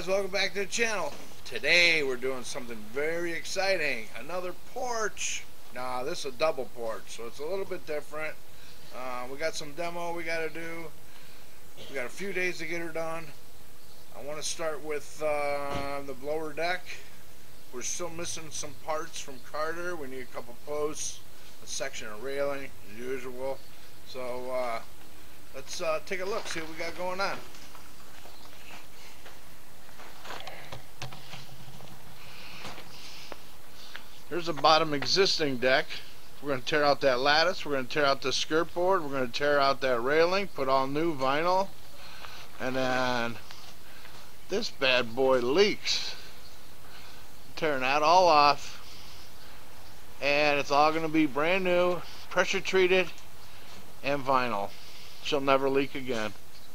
welcome back to the channel. Today we're doing something very exciting. Another porch. Nah, this is a double porch, so it's a little bit different. We got some demo we got to do. We got a few days to get her done. I want to start with the blower deck. We're still missing some parts from Carter. We need a couple posts, a section of railing, as usual. So let's take a look, see what we got going on. Here's the bottom existing deck. We're going to tear out that lattice, we're going to tear out the skirt board, we're going to tear out that railing, put all new vinyl, and then this bad boy leaks. Tearing that all off, and it's all going to be brand new, pressure treated, and vinyl. She'll never leak again.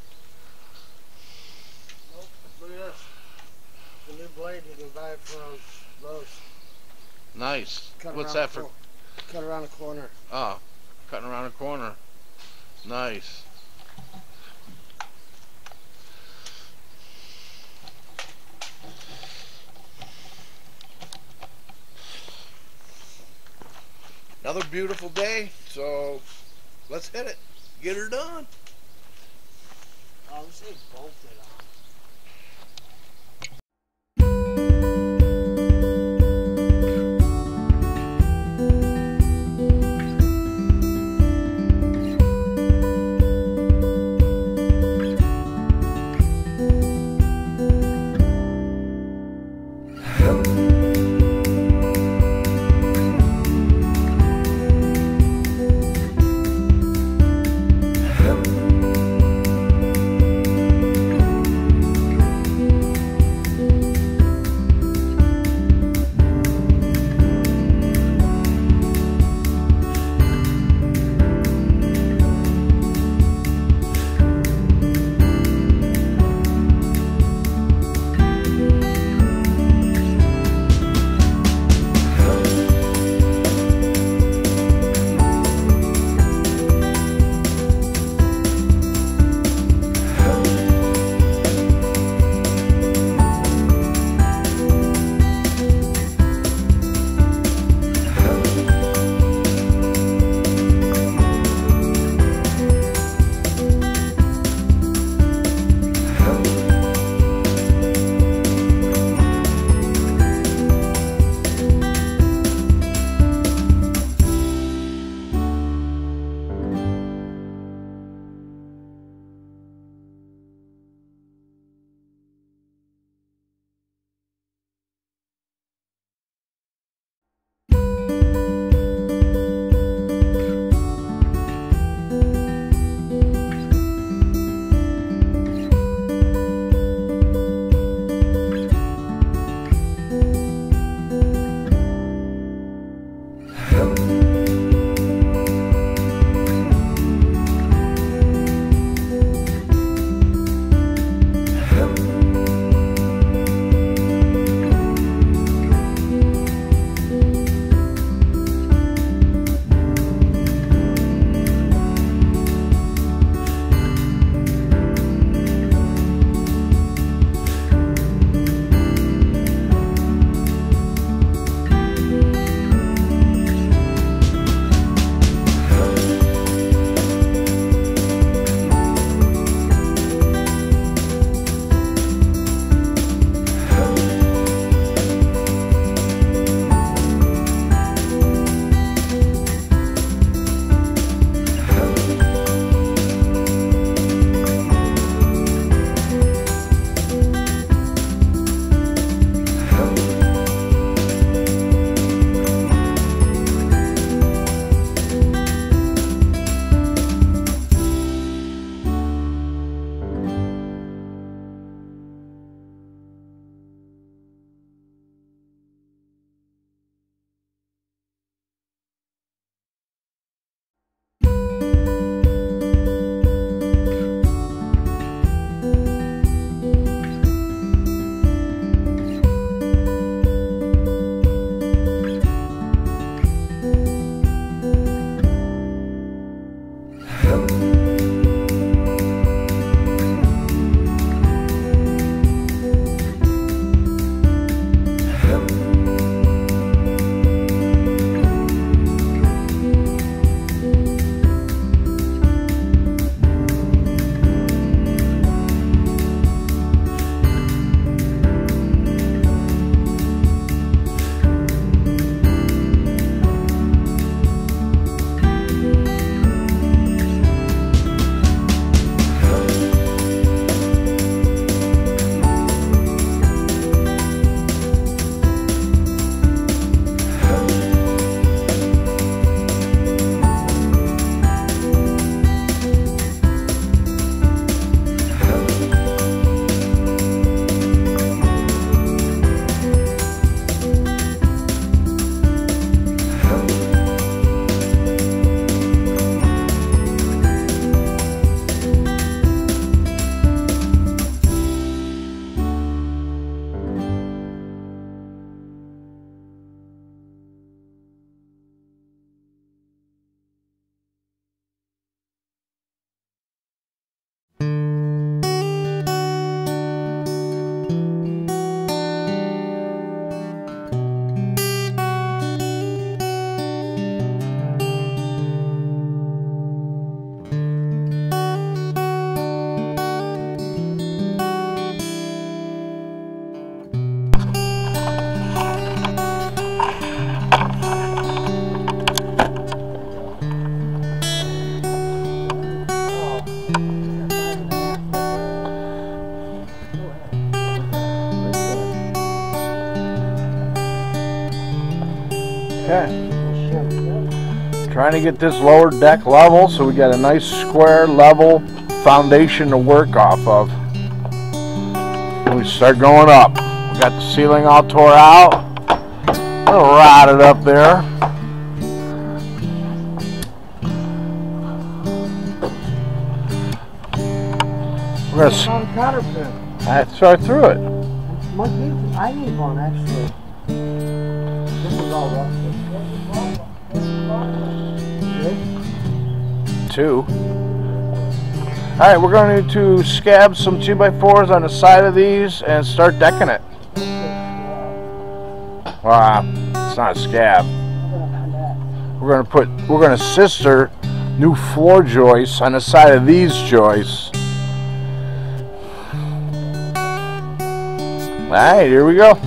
Nope, look at this. The new blade, you can buy it from Lowe's. Nice. Cut What's that for? Cut around the corner. Oh, cutting around the corner. Nice. Another beautiful day, so let's hit it. Get her done. Oh, this ain't bolted on. Okay. Trying to get this lower deck level so we got a nice square level foundation to work off of. And we start going up. We got the ceiling all tore out. A little rotted up there. We're gonna Found a cotter pin. so I threw it. I need one actually. This is all rusted. Two. Alright, we're going to scab some 2x4s on the side of these and start decking it. Wow, it's not a scab. We're gonna sister new floor joists on the side of these joists. Alright, here we go.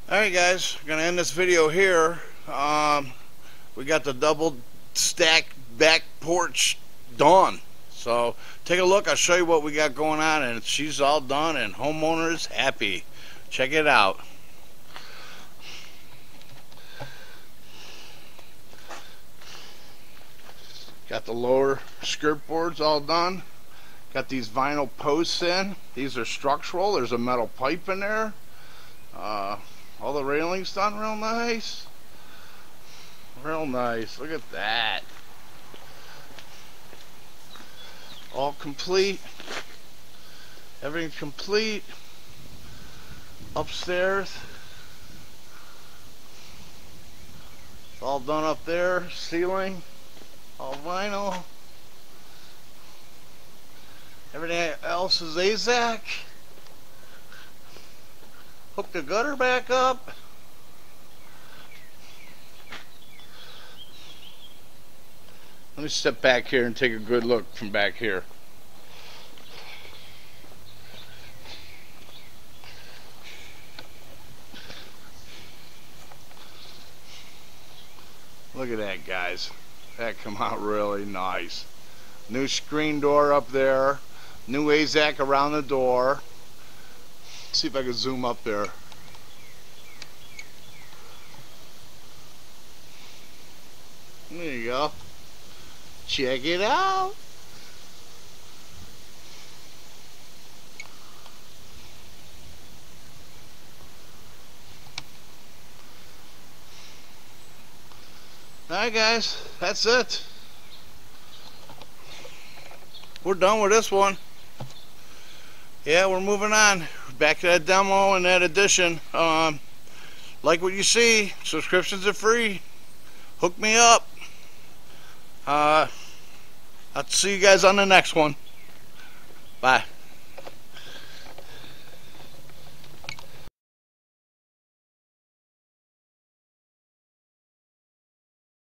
Alright guys, we're going to end this video here. We got the double stack back porch done. So take a look, I'll show you what we got going on, and she's all done and homeowner's happy. Check it out. Got the lower skirt boards all done. Got these vinyl posts in. These are structural. There's a metal pipe in there. All the railings done real nice. Real nice. Look at that. All complete. Everything's complete. Upstairs. It's all done up there. Ceiling. All vinyl. Everything else is AZAC. Hook the gutter back up. Let me step back here and take a good look from back here. Look at that, guys. That come out really nice. New screen door up there. New AZAC around the door. Let's see if I can zoom up there. There you go. Check it out. Alright guys, that's it. We're done with this one. Yeah, we're moving on. Back to that demo and that addition. Like what you see, subscriptions are free. Hook me up. I'll see you guys on the next one. Bye.